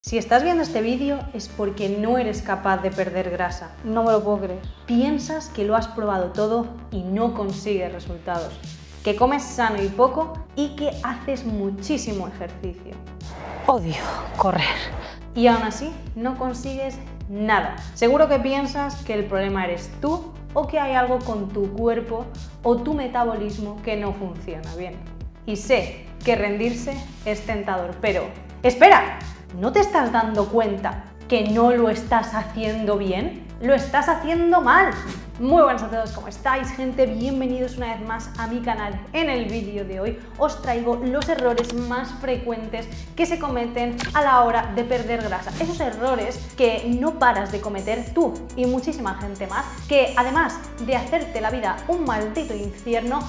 Si estás viendo este vídeo es porque no eres capaz de perder grasa. No me lo puedo creer. Piensas que lo has probado todo y no consigues resultados. Que comes sano y poco y que haces muchísimo ejercicio. Odio correr. Y aún así no consigues nada. Seguro que piensas que el problema eres tú o que hay algo con tu cuerpo o tu metabolismo que no funciona bien. Y sé que rendirse es tentador, pero ¡espera! ¿No te estás dando cuenta que no lo estás haciendo bien? ¡Lo estás haciendo mal! Muy buenas a todos, ¿cómo estáis, gente? Bienvenidos una vez más a mi canal. En el vídeo de hoy os traigo los errores más frecuentes que se cometen a la hora de perder grasa. Esos errores que no paras de cometer tú y muchísima gente más, que además de hacerte la vida un maldito infierno,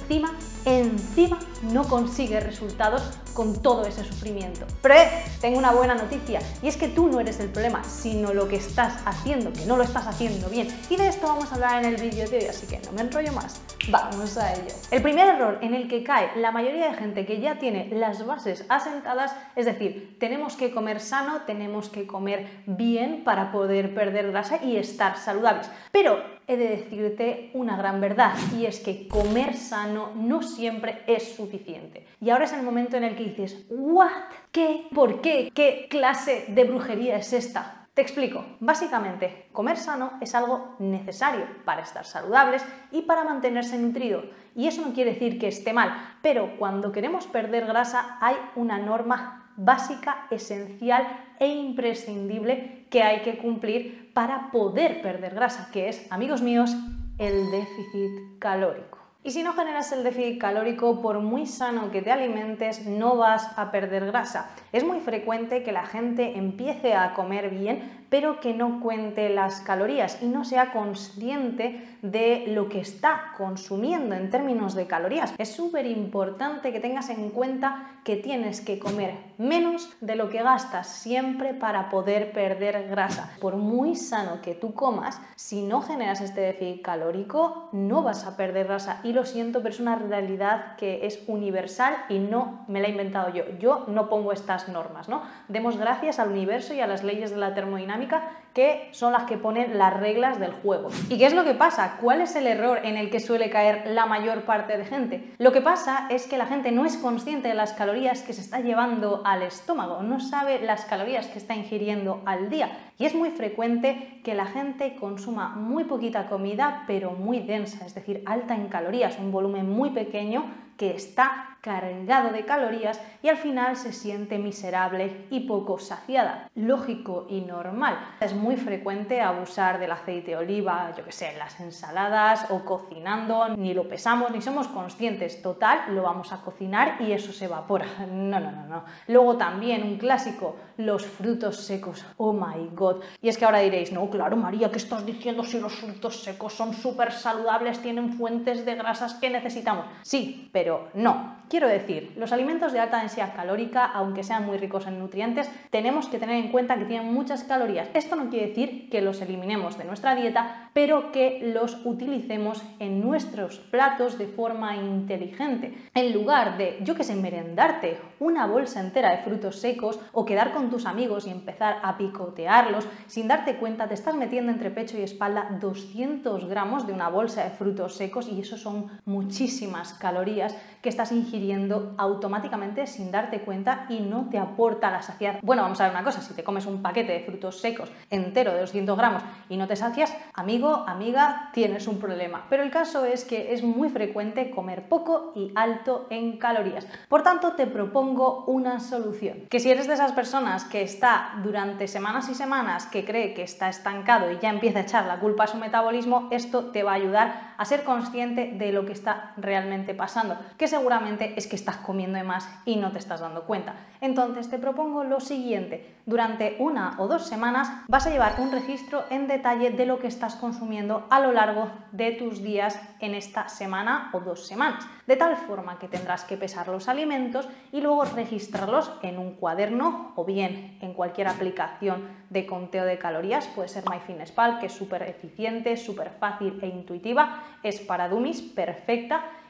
encima no consigues resultados con todo ese sufrimiento. Pero tengo una buena noticia, y es que tú no eres el problema, sino lo que estás haciendo, que no lo estás haciendo bien. Y de esto vamos a hablar en el vídeo de hoy, así que no me enrollo más. Vamos a ello. El primer error en el que cae la mayoría de gente que ya tiene las bases asentadas, es decir, tenemos que comer sano, tenemos que comer bien para poder perder grasa y estar saludables. Pero he de decirte una gran verdad, y es que comer sano no siempre es suficiente. Y ahora es el momento en el que dices, ¿what? ¿Qué? ¿Por qué? ¿Qué clase de brujería es esta? Te explico. Básicamente, comer sano es algo necesario para estar saludables y para mantenerse nutrido. Y eso no quiere decir que esté mal, pero cuando queremos perder grasa hay una norma básica, esencial e imprescindible que hay que cumplir para poder perder grasa, que es, amigos míos, el déficit calórico. Y si no generas el déficit calórico, por muy sano que te alimentes, no vas a perder grasa. Es muy frecuente que la gente empiece a comer bien, pero que no cuente las calorías y no sea consciente de lo que está consumiendo en términos de calorías. Es súper importante que tengas en cuenta que tienes que comer menos de lo que gastas siempre para poder perder grasa. Por muy sano que tú comas, si no generas este déficit calórico, no vas a perder grasa. Y lo siento, pero es una realidad que es universal y no me la he inventado yo. Yo no pongo estas normas, ¿no? Demos gracias al universo y a las leyes de la termodinámica, que son las que ponen las reglas del juego. ¿Y qué es lo que pasa? ¿Cuál es el error en el que suele caer la mayor parte de gente? Lo que pasa es que la gente no es consciente de las calorías que se está llevando al estómago, no sabe las calorías que está ingiriendo al día. Y es muy frecuente que la gente consuma muy poquita comida, pero muy densa, es decir, alta en calorías, un volumen muy pequeño que está cargado de calorías y al final se siente miserable y poco saciada. Lógico y normal. Es muy frecuente abusar del aceite de oliva, yo que sé, en las ensaladas o cocinando, ni lo pesamos ni somos conscientes. Total, lo vamos a cocinar y eso se evapora. No. Luego también un clásico, los frutos secos. Oh my god. Y es que ahora diréis, no, claro, María, ¿qué estás diciendo si los frutos secos son súper saludables, tienen fuentes de grasas que necesitamos? Sí, pero no. Quiero decir, los alimentos de alta densidad calórica, aunque sean muy ricos en nutrientes, tenemos que tener en cuenta que tienen muchas calorías. Esto no quiere decir que los eliminemos de nuestra dieta, pero que los utilicemos en nuestros platos de forma inteligente. En lugar de, yo que sé, merendarte una bolsa entera de frutos secos o quedar con tus amigos y empezar a picotearlos, sin darte cuenta te estás metiendo entre pecho y espalda 200 gramos de una bolsa de frutos secos y eso son muchísimas calorías que estás ingiriendo automáticamente sin darte cuenta y no te aporta la saciedad. Bueno, vamos a ver una cosa, si te comes un paquete de frutos secos entero de 200 gramos y no te sacias, amigo, amiga, tienes un problema. Pero el caso es que es muy frecuente comer poco y alto en calorías. Por tanto, te propongo una solución. Que si eres de esas personas que está durante semanas y semanas, que cree que está estancado y ya empieza a echar la culpa a su metabolismo, esto te va a ayudar a ser consciente de lo que está realmente pasando, que seguramente es que estás comiendo de más y no te estás dando cuenta. Entonces te propongo lo siguiente: durante 1 o 2 semanas vas a llevar un registro en detalle de lo que estás consumiendo a lo largo de tus días en esta semana o 2 semanas, de tal forma que tendrás que pesar los alimentos y luego registrarlos en un cuaderno o bien en cualquier aplicación de conteo de calorías. Puede ser MyFitnessPal, que es súper eficiente, súper fácil e intuitiva, es para dummies, perfecta.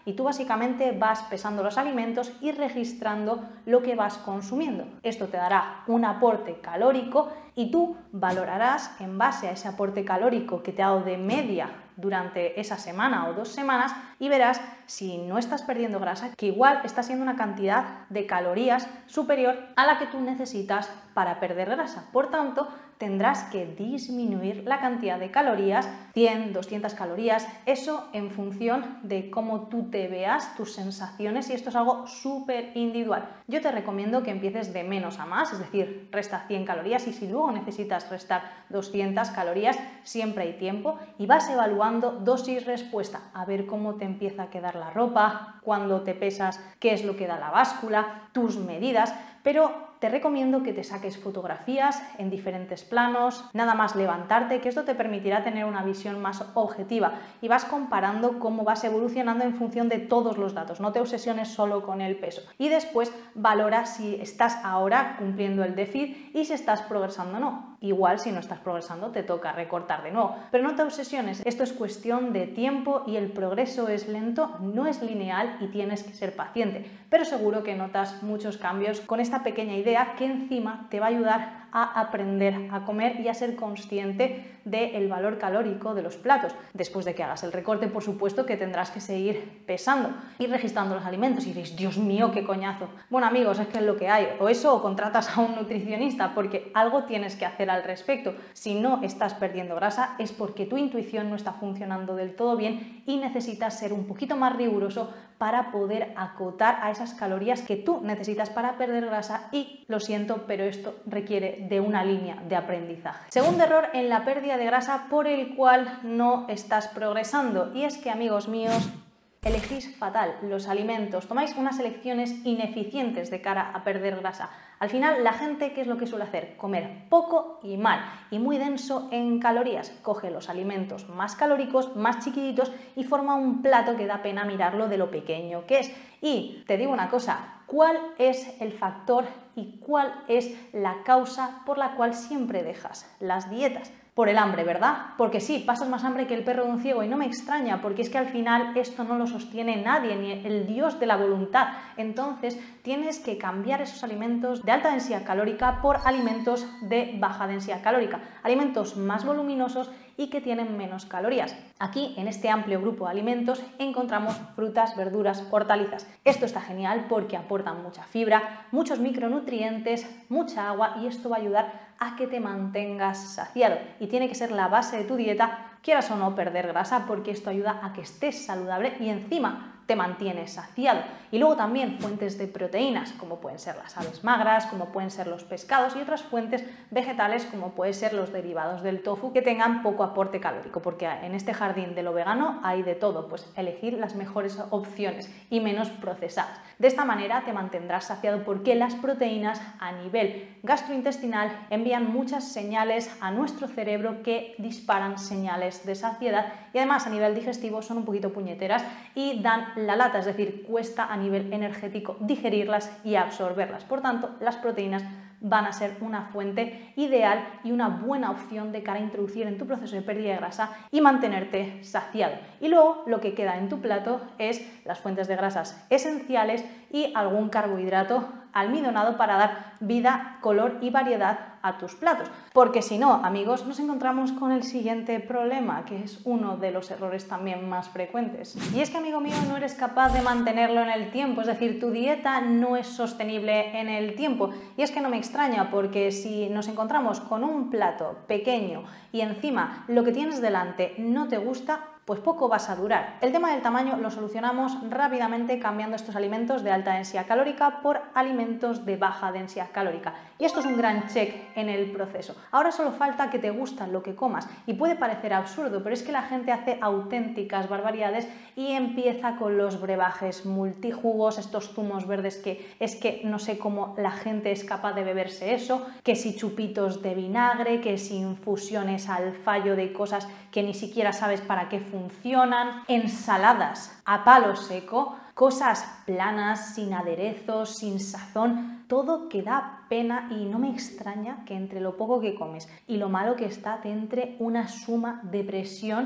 y tú básicamente vas pesando los alimentos y registrando lo que vas consumiendo. Esto te dará un aporte calórico y tú valorarás en base a ese aporte calórico que te ha dado de media durante esa semana o 2 semanas y verás si no estás perdiendo grasa, que igual está siendo una cantidad de calorías superior a la que tú necesitas para perder grasa. Por tanto, tendrás que disminuir la cantidad de calorías, 100, 200 calorías, eso en función de cómo tú te veas, tus sensaciones, y esto es algo súper individual. Yo te recomiendo que empieces de menos a más, es decir, resta 100 calorías y si luego necesitas restar 200 calorías, siempre hay tiempo y vas evaluando dosis-respuesta, a ver cómo te empieza a quedar la ropa, cuando te pesas, qué es lo que da la báscula, tus medidas, pero te recomiendo que te saques fotografías en diferentes planos, nada más levantarte, que esto te permitirá tener una visión más objetiva y vas comparando cómo vas evolucionando en función de todos los datos, no te obsesiones solo con el peso. Y después valora si estás ahora cumpliendo el déficit y si estás progresando o no. Igual si no estás progresando te toca recortar de nuevo, pero no te obsesiones, esto es cuestión de tiempo y el progreso es lento, no es lineal y tienes que ser paciente, pero seguro que notas muchos cambios con esta pequeña idea que encima te va a ayudar a aprender a comer y a ser consciente del valor calórico de los platos. Después de que hagas el recorte, por supuesto que tendrás que seguir pesando y registrando los alimentos y diréis, Dios mío, qué coñazo. Bueno amigos, es que es lo que hay, o eso o contratas a un nutricionista porque algo tienes que hacer al respecto. Si no estás perdiendo grasa es porque tu intuición no está funcionando del todo bien y necesitas ser un poquito más riguroso para poder acotar a esas calorías que tú necesitas para perder grasa y lo siento, pero esto requiere de una línea de aprendizaje. Segundo error en la pérdida de grasa por el cual no estás progresando y es que, amigos míos, elegís fatal los alimentos, tomáis unas elecciones ineficientes de cara a perder grasa. Al final, la gente, ¿qué es lo que suele hacer? Comer poco y mal y muy denso en calorías. Coge los alimentos más calóricos, más chiquititos y forma un plato que da pena mirarlo de lo pequeño que es. Y te digo una cosa, ¿cuál es el factor y cuál es la causa por la cual siempre dejas las dietas? Por el hambre, ¿verdad? Porque sí, pasas más hambre que el perro de un ciego y no me extraña porque es que al final esto no lo sostiene nadie, ni el Dios de la voluntad. Entonces tienes que cambiar esos alimentos de alta densidad calórica por alimentos de baja densidad calórica, alimentos más voluminosos y que tienen menos calorías. Aquí, en este amplio grupo de alimentos, encontramos frutas, verduras, hortalizas. Esto está genial porque aportan mucha fibra, muchos micronutrientes, mucha agua y esto va a ayudar a que te mantengas saciado. Y tiene que ser la base de tu dieta, quieras o no perder grasa, porque esto ayuda a que estés saludable y encima te mantienes saciado. Y luego también fuentes de proteínas, como pueden ser las aves magras, como pueden ser los pescados y otras fuentes vegetales, como pueden ser los derivados del tofu, que tengan poco aporte calórico, porque en este jardín de lo vegano hay de todo, pues elegir las mejores opciones y menos procesadas. De esta manera te mantendrás saciado porque las proteínas a nivel gastrointestinal envían muchas señales a nuestro cerebro que disparan señales de saciedad y además a nivel digestivo son un poquito puñeteras y dan la lata, es decir, cuesta a nivel energético digerirlas y absorberlas. Por tanto, las proteínas van a ser una fuente ideal y una buena opción de cara a introducir en tu proceso de pérdida de grasa y mantenerte saciado. Y luego lo que queda en tu plato es las fuentes de grasas esenciales y algún carbohidrato almidonado para dar vida, color y variedad a tus platos. Porque si no, amigos, nos encontramos con el siguiente problema, que es uno de los errores también más frecuentes. Y es que, amigo mío, no eres capaz de mantenerlo en el tiempo, es decir, tu dieta no es sostenible en el tiempo. Y es que no me extraña, porque si nos encontramos con un plato pequeño y encima lo que tienes delante no te gusta, pues poco vas a durar. El tema del tamaño lo solucionamos rápidamente cambiando estos alimentos de alta densidad calórica por alimentos de baja densidad calórica. Y esto es un gran check en el proceso. Ahora solo falta que te gusta lo que comas y puede parecer absurdo, pero es que la gente hace auténticas barbaridades y empieza con los brebajes multijugos, estos zumos verdes que es que no sé cómo la gente es capaz de beberse eso, que si chupitos de vinagre, que si infusiones al fallo de cosas que ni siquiera sabes para qué funcionan, ensaladas a palo seco, cosas planas, sin aderezos, sin sazón, todo que da pena y no me extraña que entre lo poco que comes y lo malo que está te entre una suma de presión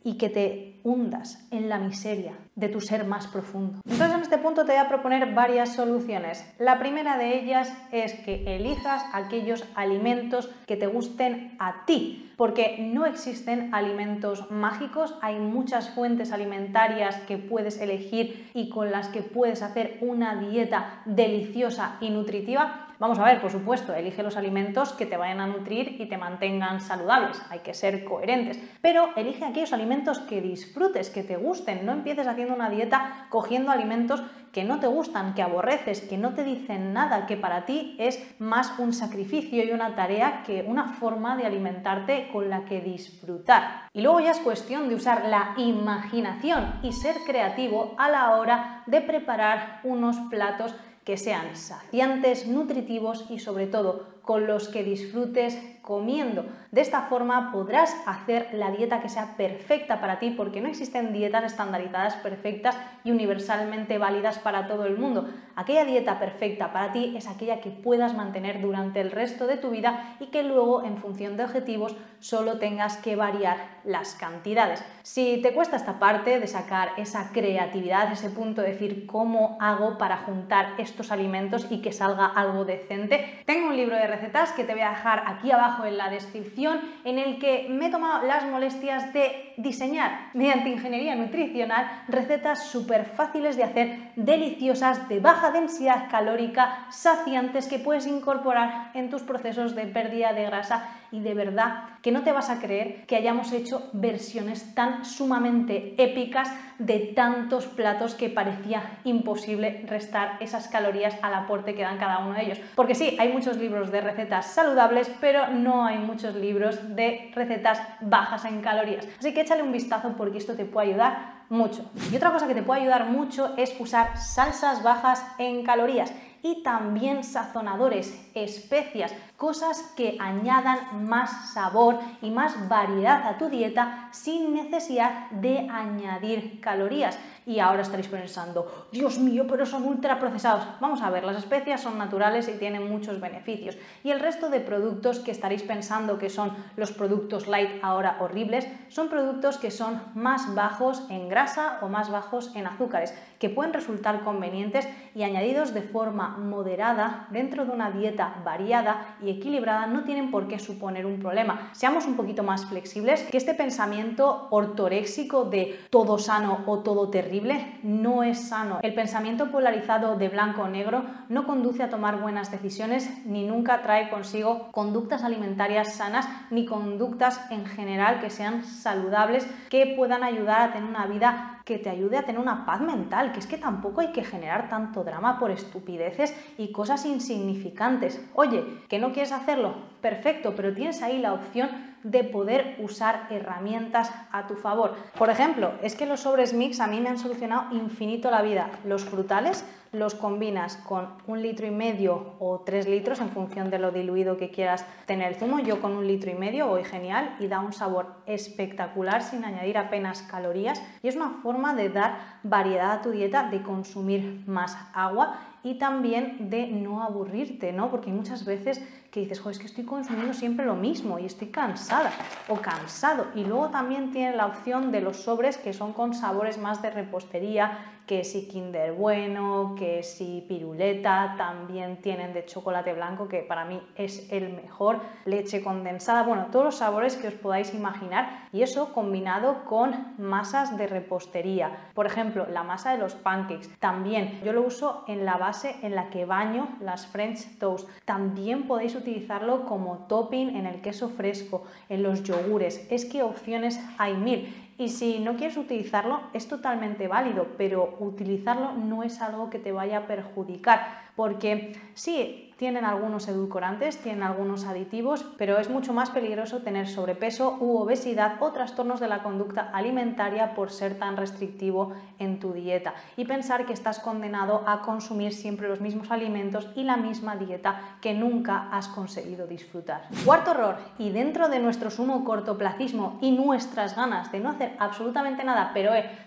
y que te hundas en la miseria de tu ser más profundo. Entonces en este punto te voy a proponer varias soluciones. La primera de ellas es que elijas aquellos alimentos que te gusten a ti, porque no existen alimentos mágicos, hay muchas fuentes alimentarias que puedes elegir y con las que puedes hacer una dieta deliciosa y nutritiva. Vamos a ver, por supuesto, elige los alimentos que te vayan a nutrir y te mantengan saludables, hay que ser coherentes, pero elige aquellos alimentos que disfrutes, que te gusten, no empieces haciendo una dieta cogiendo alimentos que no te gustan, que aborreces, que no te dicen nada, que para ti es más un sacrificio y una tarea que una forma de alimentarte con la que disfrutar. Y luego ya es cuestión de usar la imaginación y ser creativo a la hora de preparar unos platos que sean saciantes, nutritivos y sobre todo con los que disfrutes comiendo. De esta forma podrás hacer la dieta que sea perfecta para ti, porque no existen dietas estandarizadas perfectas y universalmente válidas para todo el mundo. Aquella dieta perfecta para ti es aquella que puedas mantener durante el resto de tu vida y que luego, en función de objetivos, solo tengas que variar las cantidades. Si te cuesta esta parte de sacar esa creatividad, ese punto de decir cómo hago para juntar estos alimentos y que salga algo decente, tengo un libro de recetas que te voy a dejar aquí abajo en la descripción, en el que me he tomado las molestias de diseñar mediante ingeniería nutricional recetas súper fáciles de hacer, deliciosas, de baja densidad calórica, saciantes, que puedes incorporar en tus procesos de pérdida de grasa. Y de verdad que no te vas a creer que hayamos hecho versiones tan sumamente épicas de tantos platos que parecía imposible restar esas calorías al aporte que dan cada uno de ellos. Porque sí, hay muchos libros de recetas saludables, pero no hay muchos libros de recetas bajas en calorías. Así que échale un vistazo porque esto te puede ayudar mucho. Y otra cosa que te puede ayudar mucho es usar salsas bajas en calorías y también sazonadores, especias, cosas que añadan más sabor y más variedad a tu dieta sin necesidad de añadir calorías. Y ahora estaréis pensando, Dios mío, pero son ultraprocesados. Vamos a ver, las especias son naturales y tienen muchos beneficios. Y el resto de productos que estaréis pensando que son los productos light ahora horribles, son productos que son más bajos en grasa o más bajos en azúcares, que pueden resultar convenientes y añadidos de forma moderada dentro de una dieta variada y equilibrada no tienen por qué suponer un problema. Seamos un poquito más flexibles, que este pensamiento ortoréxico de todo sano o todo terrible no es sano. El pensamiento polarizado de blanco o negro no conduce a tomar buenas decisiones ni nunca trae consigo conductas alimentarias sanas ni conductas en general que sean saludables, que puedan ayudar a tener una vida que te ayude a tener una paz mental, que es que tampoco hay que generar tanto drama por estupideces y cosas insignificantes. Oye, ¿que no quieres hacerlo? Perfecto, pero tienes ahí la opción de poder usar herramientas a tu favor. Por ejemplo, es que los sobres mix a mí me han solucionado infinito la vida. Los frutales los combinas con 1,5 litros o 3 litros en función de lo diluido que quieras tener el zumo. Yo con 1,5 litros voy genial y da un sabor espectacular sin añadir apenas calorías y es una forma de dar variedad a tu dieta, de consumir más agua y también de no aburrirte, ¿no? Porque hay muchas veces que dices, joder, es que estoy consumiendo siempre lo mismo y estoy cansada o cansado. Y luego también tiene la opción de los sobres que son con sabores más de repostería, que si Kinder Bueno, que si piruleta, también tienen de chocolate blanco, que para mí es el mejor, leche condensada, bueno, todos los sabores que os podáis imaginar, y eso combinado con masas de repostería. Por ejemplo, la masa de los pancakes, también yo lo uso en la base en la que baño las French Toast. También podéis utilizarlo como topping en el queso fresco, en los yogures. Es que opciones hay mil. Y si no quieres utilizarlo, es totalmente válido, pero utilizarlo no es algo que te vaya a perjudicar, porque sí, tienen algunos edulcorantes, tienen algunos aditivos, pero es mucho más peligroso tener sobrepeso u obesidad o trastornos de la conducta alimentaria por ser tan restrictivo en tu dieta y pensar que estás condenado a consumir siempre los mismos alimentos y la misma dieta que nunca has conseguido disfrutar. Cuarto error, y dentro de nuestro sumo cortoplacismo y nuestras ganas de no hacer absolutamente nada, pero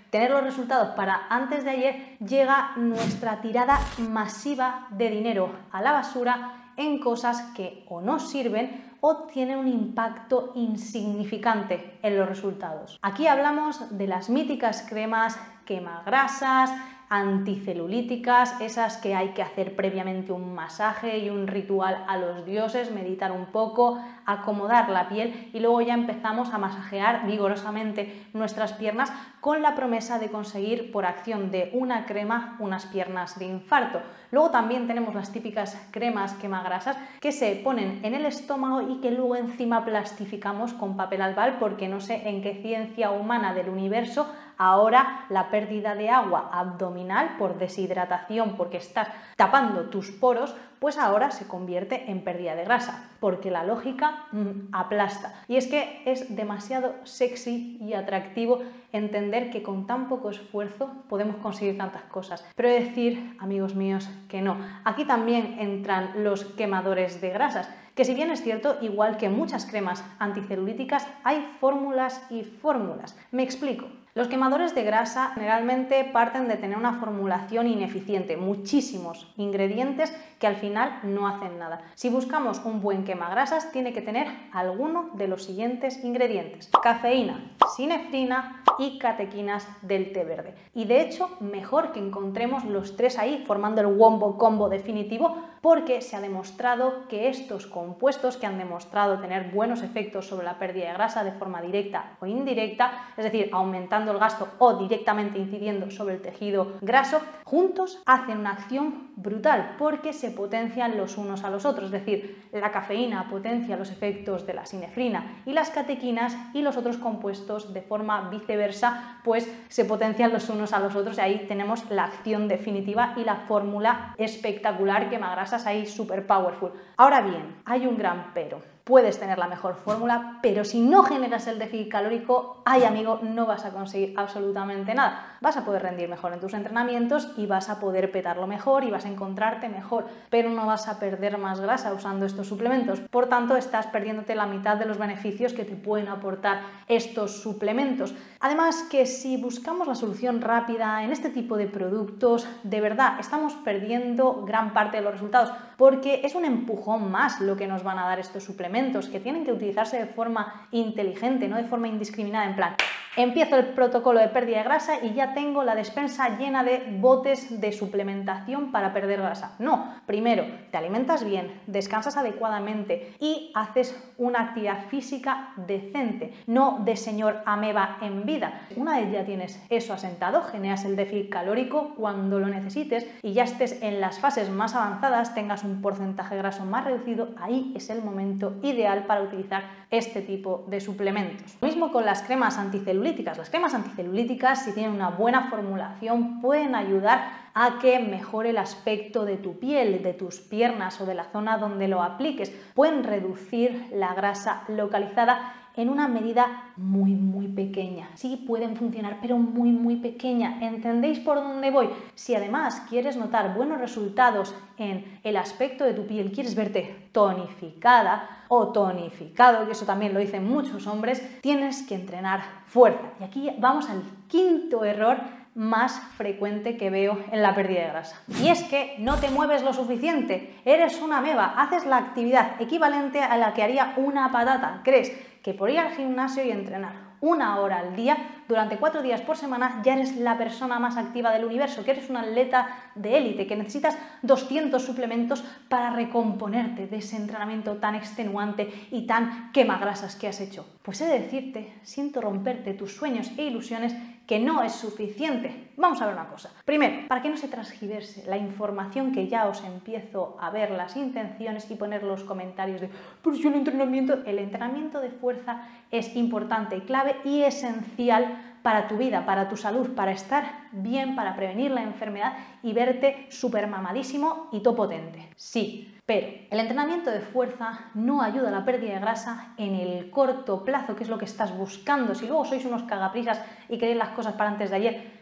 tener los resultados para antes de ayer, llega nuestra tirada masiva de dinero a la basura en cosas que o no sirven o tienen un impacto insignificante en los resultados. Aquí hablamos de las míticas cremas quemagrasas, anticelulíticas, esas que hay que hacer previamente un masaje y un ritual a los dioses, meditar un poco, acomodar la piel y luego ya empezamos a masajear vigorosamente nuestras piernas con la promesa de conseguir por acción de una crema unas piernas de infarto. Luego también tenemos las típicas cremas quemagrasas que se ponen en el estómago y que luego encima plastificamos con papel albal porque no sé en qué ciencia humana del universo ahora la pérdida de agua abdominal por deshidratación, porque estás tapando tus poros, pues ahora se convierte en pérdida de grasa, porque la lógica aplasta. Y es que es demasiado sexy y atractivo entender que con tan poco esfuerzo podemos conseguir tantas cosas. Pero decir, amigos míos, que no. Aquí también entran los quemadores de grasas, que si bien es cierto, igual que muchas cremas anticelulíticas, hay fórmulas y fórmulas. Me explico. Los quemadores de grasa generalmente parten de tener una formulación ineficiente, muchísimos ingredientes que al final no hacen nada. Si buscamos un buen quemagrasas, tiene que tener alguno de los siguientes ingredientes: cafeína, sinefrina y catequinas del té verde. Y de hecho, mejor que encontremos los tres ahí formando el wombo combo definitivo, porque se ha demostrado que estos compuestos, que han demostrado tener buenos efectos sobre la pérdida de grasa de forma directa o indirecta, es decir, aumentando el gasto o directamente incidiendo sobre el tejido graso, juntos hacen una acción brutal porque se potencian los unos a los otros. Es decir, la cafeína potencia los efectos de la sinefrina y las catequinas, y los otros compuestos de forma viceversa pues se potencian los unos a los otros, y ahí tenemos la acción definitiva y la fórmula espectacular quemagrasas ahí super powerful. Ahora bien, hay un gran pero. Puedes tener la mejor fórmula, pero si no generas el déficit calórico, ay amigo, no vas a conseguir absolutamente nada. Vas a poder rendir mejor en tus entrenamientos y vas a poder petarlo mejor y vas a encontrarte mejor, pero no vas a perder más grasa usando estos suplementos. Por tanto, estás perdiéndote la mitad de los beneficios que te pueden aportar estos suplementos. Además, que si buscamos la solución rápida en este tipo de productos, de verdad estamos perdiendo gran parte de los resultados, porque es un empujón más lo que nos van a dar estos suplementos, que tienen que utilizarse de forma inteligente, no de forma indiscriminada, en plan, empiezo el protocolo de pérdida de grasa y ya tengo la despensa llena de botes de suplementación para perder grasa. No, primero te alimentas bien, descansas adecuadamente y haces una actividad física decente, no de señor ameba en vida. Una vez ya tienes eso asentado, generas el déficit calórico cuando lo necesites y ya estés en las fases más avanzadas, tengas un porcentaje graso más reducido, ahí es el momento ideal para utilizar este tipo de suplementos. Lo mismo con las cremas anticelulíticas. Las cremas anticelulíticas, si tienen una buena formulación, pueden ayudar a que mejore el aspecto de tu piel, de tus piernas o de la zona donde lo apliques. Pueden reducir la grasa localizada en una medida muy pequeña. Sí pueden funcionar, pero muy pequeña. ¿Entendéis por dónde voy? Si además quieres notar buenos resultados en el aspecto de tu piel, quieres verte tonificada o tonificado, que eso también lo dicen muchos hombres, tienes que entrenar fuerza. Y aquí vamos al quinto error más frecuente que veo en la pérdida de grasa. Y es que no te mueves lo suficiente, eres una ameba, haces la actividad equivalente a la que haría una patata. ¿Crees que por ir al gimnasio y entrenar 1 hora al día durante 4 días por semana ya eres la persona más activa del universo, que eres un atleta de élite, que necesitas 200 suplementos para recomponerte de ese entrenamiento tan extenuante y tan quemagrasas que has hecho? Pues he de decirte, siento romperte tus sueños e ilusiones, que no es suficiente. Vamos a ver una cosa. Primero, para que no se transgiverse la información, que ya os empiezo a ver las intenciones y poner los comentarios de pero si el entrenamiento de fuerza es importante y clave y esencial para tu vida, para tu salud, para estar bien, para prevenir la enfermedad y verte súper mamadísimo y topotente. Sí, pero el entrenamiento de fuerza no ayuda a la pérdida de grasa en el corto plazo, que es lo que estás buscando. Si luego sois unos cagaprisas y queréis las cosas para antes de ayer,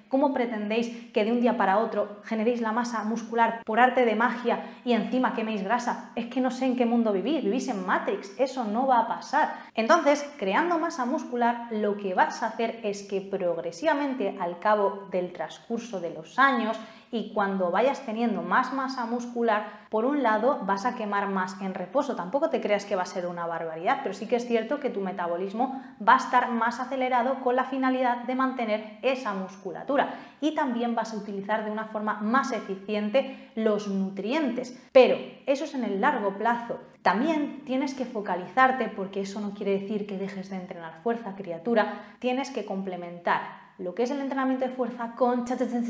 ¿Cómo pretendéis que de un día para otro generéis la masa muscular por arte de magia y encima queméis grasa? Es que no sé en qué mundo vivís en Matrix, eso no va a pasar. Entonces, creando masa muscular, lo que vas a hacer es que progresivamente al cabo del transcurso de los años y cuando vayas teniendo más masa muscular, por un lado vas a quemar más en reposo. Tampoco te creas que va a ser una barbaridad, pero sí que es cierto que tu metabolismo va a estar más acelerado con la finalidad de mantener esa musculatura, y también vas a utilizar de una forma más eficiente los nutrientes. Pero eso es en el largo plazo. También tienes que focalizarte, porque eso no quiere decir que dejes de entrenar fuerza, criatura. Tienes que complementar lo que es el entrenamiento de fuerza con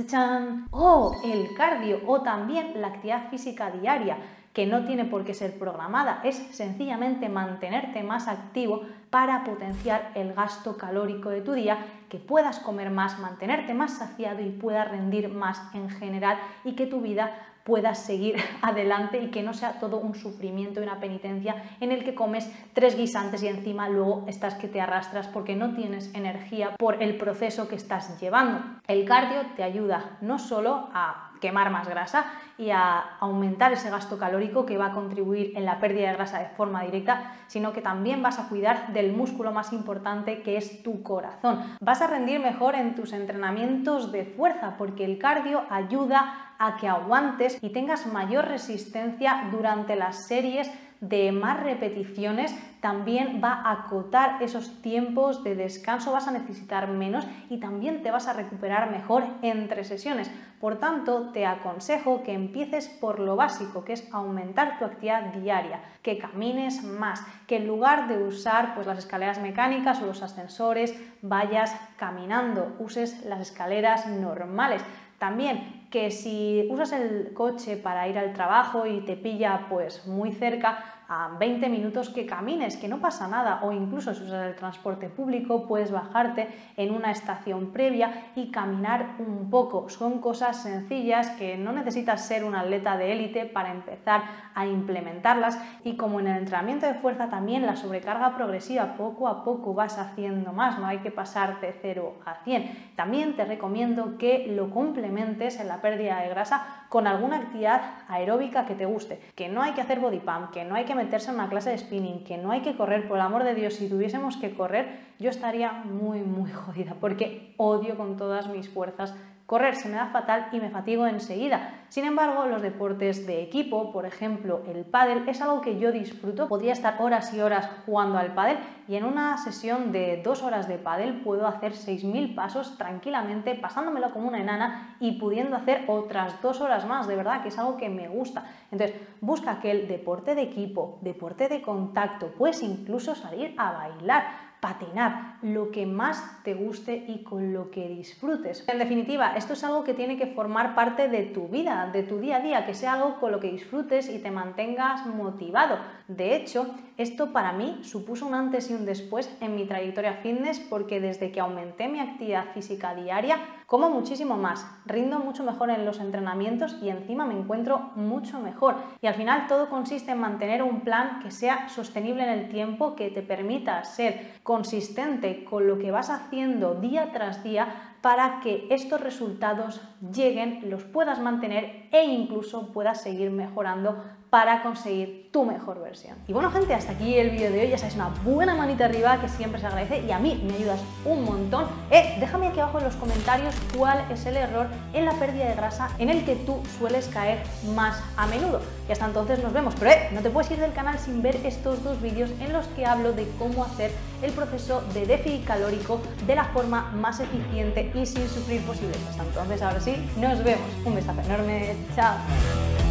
el cardio, o también la actividad física diaria, que no tiene por qué ser programada, es sencillamente mantenerte más activo para potenciar el gasto calórico de tu día, que puedas comer más, mantenerte más saciado y puedas rendir más en general, y que tu vida puedas seguir adelante y que no sea todo un sufrimiento y una penitencia en el que comes 3 guisantes y encima luego estás que te arrastras porque no tienes energía por el proceso que estás llevando. El cardio te ayuda no solo a quemar más grasa y a aumentar ese gasto calórico que va a contribuir en la pérdida de grasa de forma directa, sino que también vas a cuidar del músculo más importante, que es tu corazón. Vas a rendir mejor en tus entrenamientos de fuerza porque el cardio ayuda a que aguantes y tengas mayor resistencia durante las series de más repeticiones. También va a acotar esos tiempos de descanso, vas a necesitar menos y también te vas a recuperar mejor entre sesiones. Por tanto, te aconsejo que empieces por lo básico, que es aumentar tu actividad diaria, que camines más, que en lugar de usar las escaleras mecánicas o los ascensores, vayas caminando, uses las escaleras normales. También que si usas el coche para ir al trabajo y te pilla muy cerca, a 20 minutos que camines, que no pasa nada, o incluso si usas el transporte público puedes bajarte en una estación previa y caminar un poco. Son cosas sencillas que no necesitas ser un atleta de élite para empezar a implementarlas, y como en el entrenamiento de fuerza también la sobrecarga progresiva, poco a poco vas haciendo más, no hay que pasar de 0 a 100. También te recomiendo que lo complementes en la pérdida de grasa con alguna actividad aeróbica que te guste, que no hay que hacer body pump, que no hay que meterse en una clase de spinning, que no hay que correr. Por el amor de Dios, si tuviésemos que correr, yo estaría muy jodida, porque odio con todas mis fuerzas correr, se me da fatal y me fatigo enseguida. Sin embargo, los deportes de equipo, por ejemplo el pádel, es algo que yo disfruto. Podría estar horas y horas jugando al pádel, y en una sesión de 2 horas de pádel puedo hacer 6.000 pasos tranquilamente, pasándomelo como una enana y pudiendo hacer otras 2 horas más. De verdad que es algo que me gusta. Entonces, busca aquel deporte de equipo, deporte de contacto, puedes incluso salir a bailar, patinar, lo que más te guste y con lo que disfrutes. En definitiva, esto es algo que tiene que formar parte de tu vida, de tu día a día, que sea algo con lo que disfrutes y te mantengas motivado. De hecho, esto para mí supuso un antes y un después en mi trayectoria fitness, porque desde que aumenté mi actividad física diaria, como muchísimo más, rindo mucho mejor en los entrenamientos y encima me encuentro mucho mejor. Y al final todo consiste en mantener un plan que sea sostenible en el tiempo, que te permita ser consistente con lo que vas haciendo día tras día, para que estos resultados lleguen, los puedas mantener e incluso puedas seguir mejorando para conseguir tu mejor versión. Y bueno, gente, hasta aquí el vídeo de hoy. Ya sabéis, una buena manita arriba, que siempre se agradece y a mí me ayudas un montón. Déjame aquí abajo en los comentarios cuál es el error en la pérdida de grasa en el que tú sueles caer más a menudo. Y hasta entonces nos vemos. Pero no te puedes ir del canal sin ver estos 2 vídeos en los que hablo de cómo hacer el proceso de déficit calórico de la forma más eficiente y sin sufrir posible. Hasta entonces, ahora sí, nos vemos. Un besazo enorme. Chao.